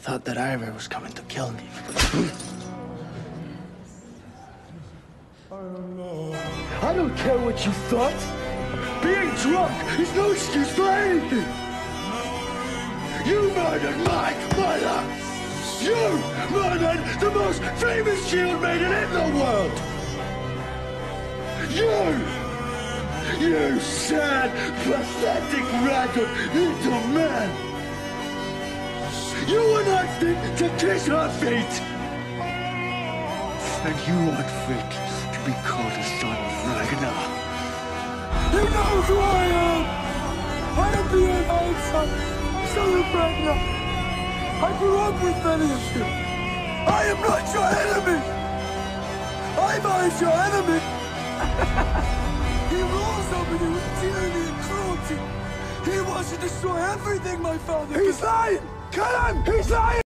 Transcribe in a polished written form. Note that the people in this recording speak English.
thought that Ivor was coming to kill me. I don't care what you thought. Being drunk is no excuse for anything. You murdered my mother. You murdered the most famous shield maiden in the world. You sad, pathetic rat of little man. You were not fit to kiss her feet. And you weren't fit to be called a son of Ragnar. You know who I am! I am the old son of Ragnar. I grew up with many of you. I am not your enemy! I'm your enemy! He rules over you with tyranny and cruelty. He wants to destroy everything my father did. He's lying! Kill him! He's lying!